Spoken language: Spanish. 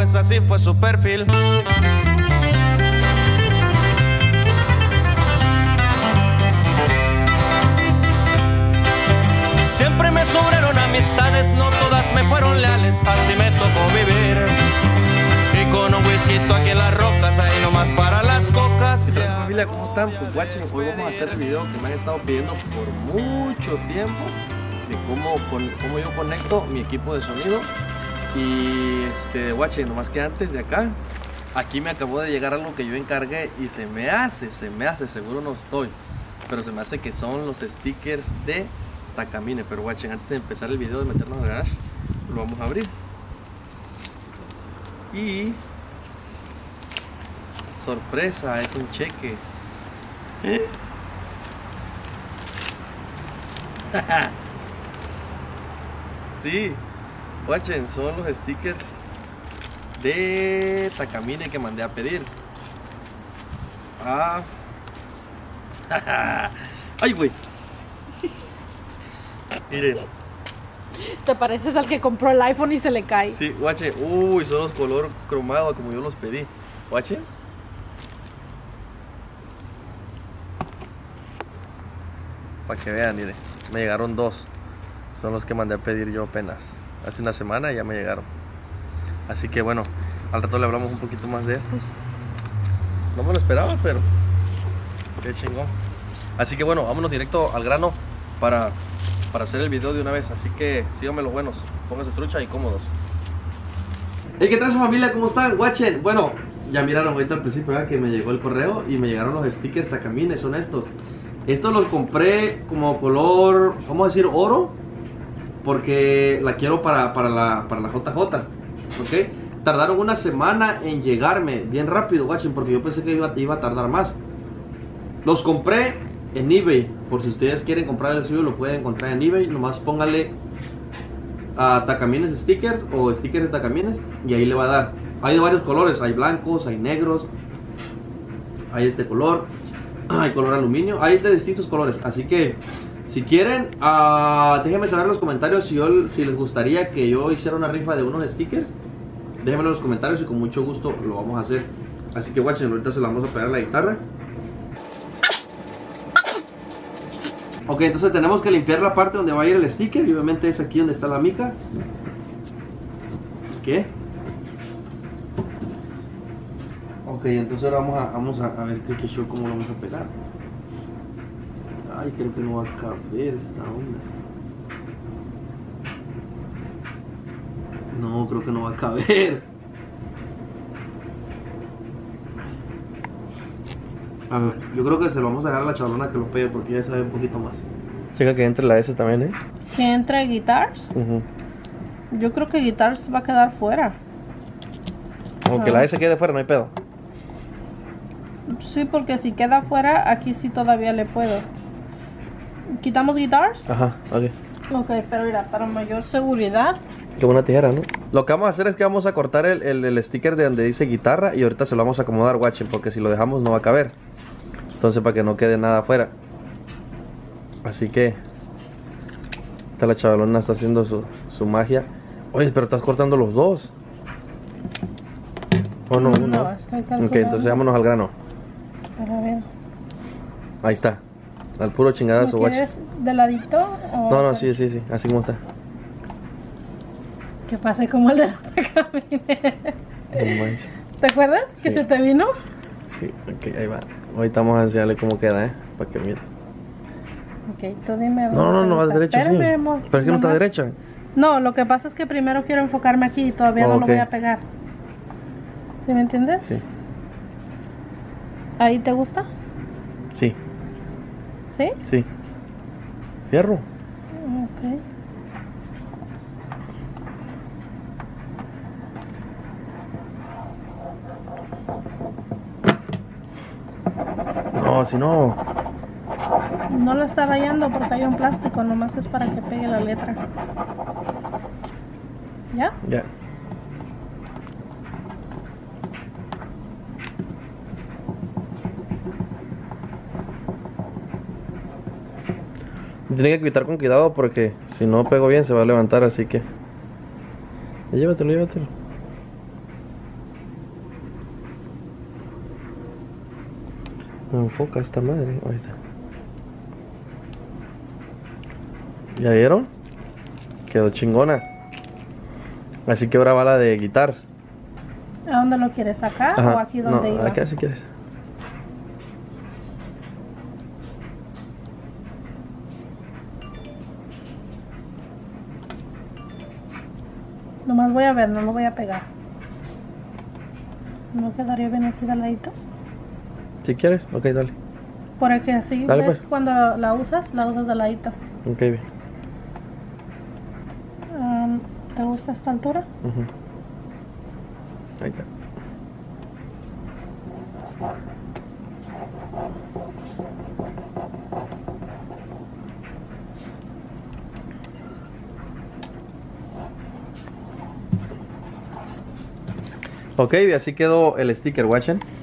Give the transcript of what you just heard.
pues así fue su perfil. Siempre me sobraron amistades, no todas me fueron leales, así me tocó vivir. Y con un whisky aquí en las rocas, ahí nomás para las cocas. ¿Qué tal, familia? ¿Cómo están? Pues watching, hoy vamos a hacer el video que me han estado pidiendo por mucho tiempo de cómo yo conecto mi equipo de sonido. Y watching, nomás que antes de acá, aquí me acabó de llegar algo que yo encargué y se me hace, seguro no estoy, pero se me hace que son los stickers de Takamine. Pero watching, antes de empezar el video de meternos al garage, lo vamos a abrir. Y sorpresa, es un cheque. Sí, watchen, son los stickers de Takamine que mandé a pedir. Ay, güey. Miren. ¿Te pareces al que compró el iPhone y se le cae? Sí, watchen. Uy, son los color cromado como yo los pedí. Watchen. Para que vean, miren. Me llegaron dos. Son los que mandé a pedir yo apenas. Hace una semana y ya me llegaron. Así que bueno, al rato le hablamos un poquito más de estos. No me lo esperaba, pero qué chingón. Así que bueno, vámonos directo al grano para hacer el video de una vez. Así que síganme los buenos, pónganse trucha y cómodos. Hey, ¿qué tal, su familia? ¿Cómo están? Watchen. Bueno, ya miraron ahorita al principio, ¿verdad? Que me llegó el correo y me llegaron los stickers Takamine. Son estos. Estos los compré como color, vamos a decir, oro, porque la quiero para la JJ, ¿ok? Tardaron una semana en llegarme, bien rápido, watching, porque yo pensé que iba a tardar más. Los compré en eBay, por si ustedes quieren comprar el suyo, lo pueden encontrar en eBay. Nomás póngale a Takamines stickers o stickers de Takamines y ahí le va a dar. Hay de varios colores, hay blancos, hay negros, hay este color, hay color aluminio, hay de distintos colores. Así que si quieren, déjenme saber en los comentarios si les gustaría que yo hiciera una rifa de unos stickers. Déjenmelo en los comentarios y con mucho gusto lo vamos a hacer. Así que watchen, ahorita se la vamos a pegar a la guitarra. Ok, entonces tenemos que limpiar la parte donde va a ir el sticker. Y obviamente es aquí donde está la mica. ¿Qué? Ok, entonces ahora vamos a ver qué show, cómo lo vamos a pegar. Ay, creo que no va a caber esta onda. No, creo que no va a caber. A ver, yo creo que se lo vamos a dar a la chavalona que lo pegue porque ella sabe un poquito más. Checa que entre la S también, ¿eh? ¿Que entre Guitars? Yo creo que Guitars va a quedar fuera. Aunque la S quede fuera, no hay pedo. Sí, porque si queda fuera, aquí sí todavía le puedo. ¿Quitamos Guitars? Ajá, ok. Ok, pero mira, para mayor seguridad. Qué buena tijera, ¿no? Lo que vamos a hacer es que vamos a cortar el sticker de donde dice guitarra y ahorita se lo vamos a acomodar, watchen, porque si lo dejamos no va a caber. Entonces, para que no quede nada afuera. Así que esta la chavalona está haciendo su magia. Oye, pero estás cortando los dos. ¿O no? No, estoy calculando. Ok, entonces vámonos al grano. Para ver. Ahí está. Al puro chingadazo, watch. ¿Quieres de ladito? O No, sí, así como está. Que pase como el de la Takamine. No manches. ¿Te acuerdas? Sí. Que se te vino. Sí, ok, ahí va. Ahorita vamos a enseñarle cómo queda, para que mire. Ok, tú dime. No, va de derecha, espérame, sí. amor. Pero es que no está derecha. No, lo que pasa es que primero quiero enfocarme aquí y todavía no lo voy a pegar. ¿Sí me entiendes? Sí. ¿Ahí te gusta? Sí. ¿Sí? Sí. Fierro. Ok. No, si no. No lo está rayando porque hay un plástico, nomás es para que pegue la letra. ¿Ya? Ya. Tiene que quitar con cuidado porque si no pego bien se va a levantar, así que... Llévatelo. No enfoca esta madre. Ahí está. ¿Ya vieron? Quedó chingona. Así que ahora va la de guitars. ¿A dónde lo quieres? ¿Acá o aquí donde iba? Acá si quieres. Nomás voy a ver, no lo voy a pegar. ¿No quedaría bien así de ladito? Si quieres, ok, dale. Porque así, dale, ¿ves? Pues. Cuando la usas de ladito. Ok, bien. ¿Te gusta esta altura? Ahí está. Ok, y así quedó el sticker, watchen.